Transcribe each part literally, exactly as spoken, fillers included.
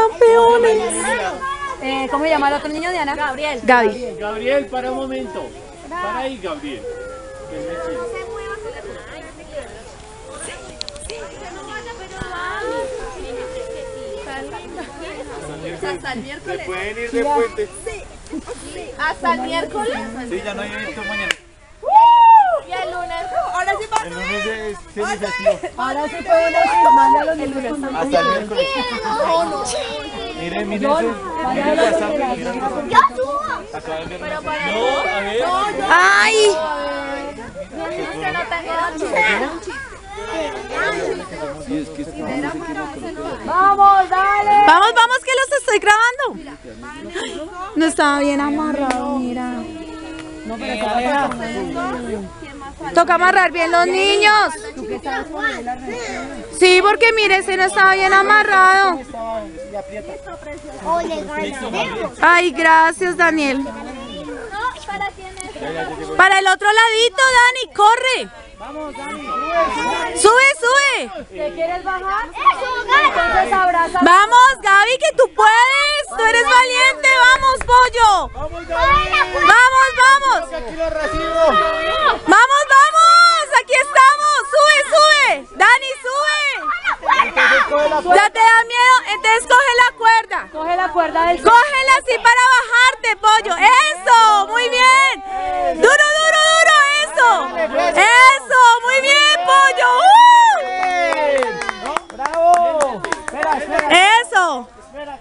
campeones. Eh, ¿Cómo se llama el otro niño, Diana? Gabriel. Gaby. Gabriel, para un momento. Para ahí, Gabriel. ¿Hasta el miércoles? ¿Se pueden ir de puente? Sí. ¿Hasta el miércoles? Sí, ya no hay evento mañana. ¿Y el lunes? Ahora sí va a El lunes es semifestivo. Ahora sí podemos ir, mándalo el lunes. Hasta el miércoles. No, no. Miren, miren ese. Miren el WhatsApp. ¡Ya subo! Acaba de enviar Pero una para foto. No, a ver. ¡Ay! Es que no tengo chiste. Vamos, dale. Vamos, vamos que los estoy grabando. No estaba bien amarrado, mira. Toca amarrar bien los niños. Sí, porque mire, ese no estaba bien amarrado. Ay, gracias, Daniel. Para el otro ladito, Dani, corre. Sube, sube. ¿Te quieres bajar? Entonces abraza. Vamos, Gaby, que tú puedes. Tú eres valiente. Vamos, pollo. Vamos, vamos. Aquí lo recibo. Vamos, vamos. Aquí estamos. Sube, sube. Dani, sube. ¿Ya te da miedo? Entonces coge la cuerda. Coge la cuerda del... Cógela así para bajarte, pollo. Eso, muy bien. Duro, duro, duro, eso. Eso, muy bien, pollo. ¡Uh! ¡Bravo! Espera, espera. Eso.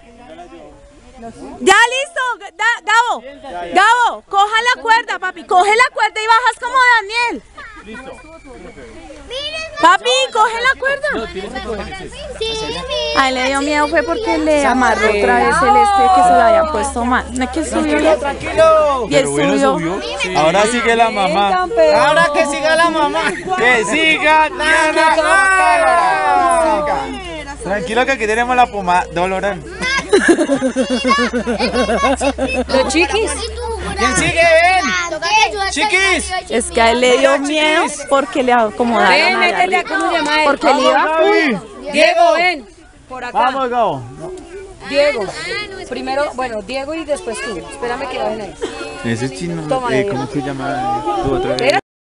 Ya listo, Da- Gabo. Gabo, coja la cuerda, papi. Coge la cuerda y bajas como Daniel. Listo. Papi, coge la cuerda. A él le dio miedo fue porque le amarró otra vez el este que se lo habían puesto mal. No es que subió ya. Tranquilo. Y él subió. Ahora sigue la mamá. Ahora que siga la mamá. Que siga Diana. Tranquilo que aquí tenemos la pomada Dolorán. Los chiquis. ¿Quién sigue? Ven. Chiquis. Es que a él le dio miedo porque le acomodaron allá arriba. ¿Cómo se llama él? Porque él iba full. Diego, ven. Por acá. Vamos, Gabo. Diego. Primero, bueno, Diego y después tú. Espérame que bajen ahí. Ese chino. Tómale, ¿Cómo se llama tu otra vez?